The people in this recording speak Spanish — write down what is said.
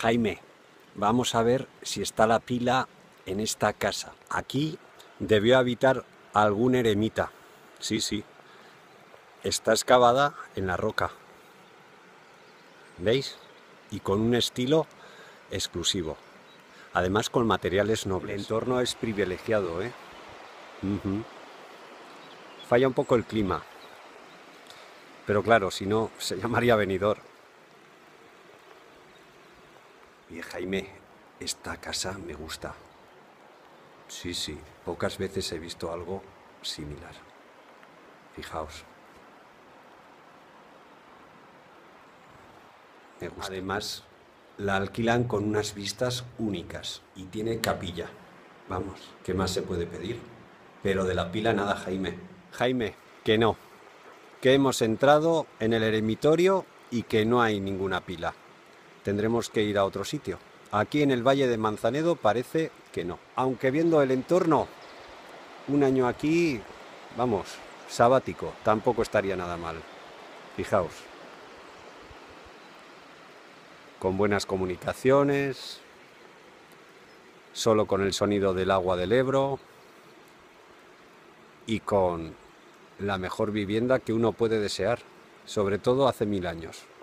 Jaime, vamos a ver si está la pila en esta casa. Aquí debió habitar algún eremita. Sí, sí. Está excavada en la roca. ¿Veis? Y con un estilo exclusivo. Además con materiales nobles. El entorno es privilegiado, ¿eh? Falla un poco el clima. Pero claro, si no, se llamaría Benidorm. Y Jaime, esta casa me gusta. Sí, sí, pocas veces he visto algo similar. Fijaos. Me gusta. Además, la alquilan con unas vistas únicas y tiene capilla. Vamos, ¿qué más se puede pedir? Pero de la pila nada, Jaime. Jaime, que no. Que hemos entrado en el eremitorio y que no hay ninguna pila. Tendremos que ir a otro sitio. Aquí en el Valle de Manzanedo parece que no. Aunque viendo el entorno, un año aquí, vamos, sabático, tampoco estaría nada mal. Fijaos. Con buenas comunicaciones, solo con el sonido del agua del Ebro y con la mejor vivienda que uno puede desear, sobre todo hace 1000 años.